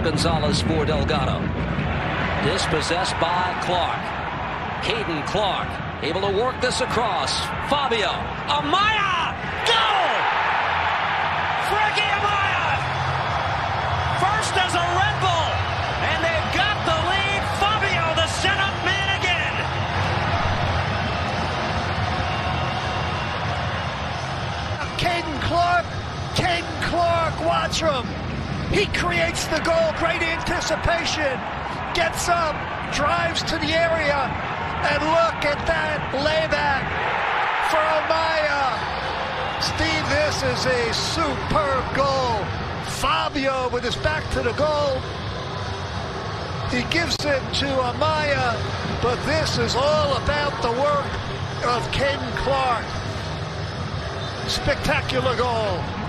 Gonzalez for Delgado. Dispossessed by Clark. Caden Clark able to work this across. Fabio Amaya! Goal! Frankie Amaya! First as a Red Bull, and they've got the lead. Fabio, the setup man again. Caden Clark, watch him. He creates the goal, great anticipation. Gets up, drives to the area, and look at that layback for Amaya. Steve, this is a superb goal. Fabio with his back to the goal. He gives it to Amaya, but this is all about the work of Caden Clark. Spectacular goal.